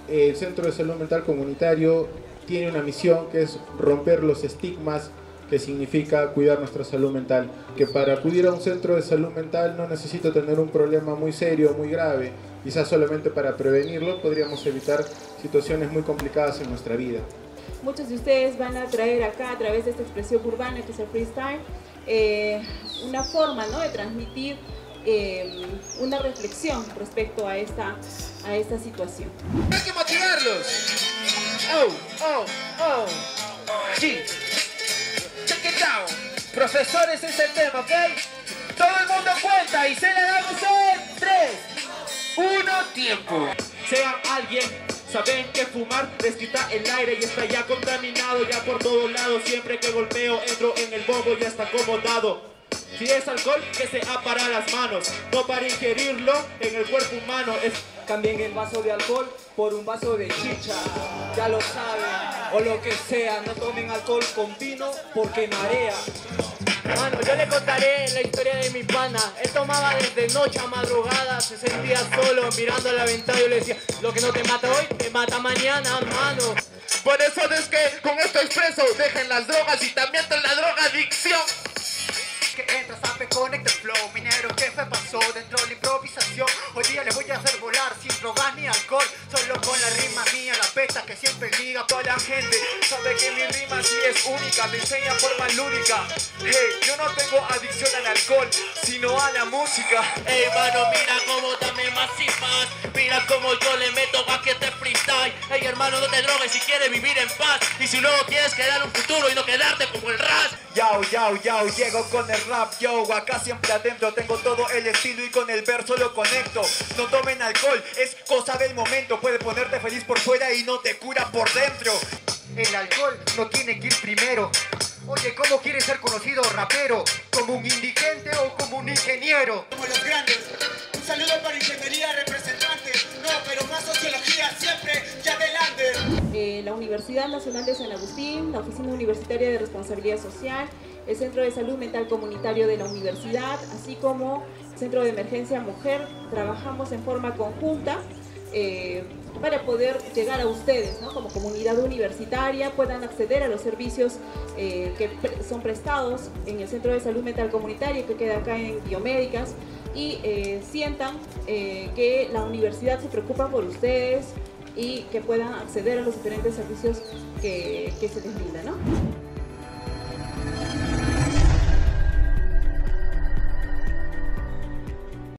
el Centro de Salud Mental Comunitario tiene una misión que es romper los estigmas que significa cuidar nuestra salud mental, que para acudir a un centro de salud mental no necesito tener un problema muy serio, muy grave, quizás solamente para prevenirlo podríamos evitar situaciones muy complicadas en nuestra vida. Muchos de ustedes van a traer acá a través de esta expresión urbana que es el freestyle, una forma, ¿no?, de transmitir una reflexión respecto a esta situación. Hay que motivarlos. Sí. Check it out. Profesores es el tema, ¿ok? Todo el mundo cuenta y se la damos en 3, 1, tiempo. Sean alguien, saben que fumar les quita el aire y está ya contaminado ya por todos lados. Siempre que golpeo entro en el bombo y está acomodado. Si es alcohol, que sea para las manos, no para ingerirlo en el cuerpo humano. Cambien el vaso de alcohol por un vaso de chicha, ya lo saben, o lo que sea, no tomen alcohol con vino porque marea. Mano, yo le contaré la historia de mi pana. Él tomaba desde noche a madrugada, se sentía solo mirando a la ventana y yo le decía, lo que no te mata hoy, te mata mañana, mano. Por eso es que con esto expreso, dejen las drogas y también la drogadicción. Que entras a P-Connect el flow, minero, ¿qué fue pasó dentro de la improvisación? Hoy día les voy a hacer volar sin drogas ni alcohol, solo con la rima mía, la pesta que siempre liga. Toda la gente sabe que mi rima sí es única, me enseña forma lúdica. Hey, yo no tengo adicción al alcohol, sino a la música. Hey, mano, mira cómo dame más y más, mira cómo yo le meto a que te freestyle. Hey, hermano, no te drogues si quieres vivir en paz, y si luego quieres crear un futuro y no quedarte como el ras. Yao, llego con el rap, yo, acá siempre adentro tengo todo el estilo y con el verso lo conecto. No tomen alcohol, es cosa del momento, puede ponerte feliz por fuera y no te cura por dentro. El alcohol no tiene que ir primero. Oye, ¿cómo quieres ser conocido rapero? ¿Como un indigente o como un ingeniero? Como los grandes, un saludo para ingeniería representante, no, pero más sociología siempre y adelante. La Universidad Nacional de San Agustín, la Oficina Universitaria de Responsabilidad Social, el Centro de Salud Mental Comunitario de la Universidad, así como el Centro de Emergencia Mujer, trabajamos en forma conjunta para poder llegar a ustedes, ¿no?, como comunidad universitaria, puedan acceder a los servicios que son prestados en el Centro de Salud Mental Comunitario que queda acá en Biomédicas y sientan que la universidad se preocupa por ustedes y que puedan acceder a los diferentes servicios que se les brinda, ¿no?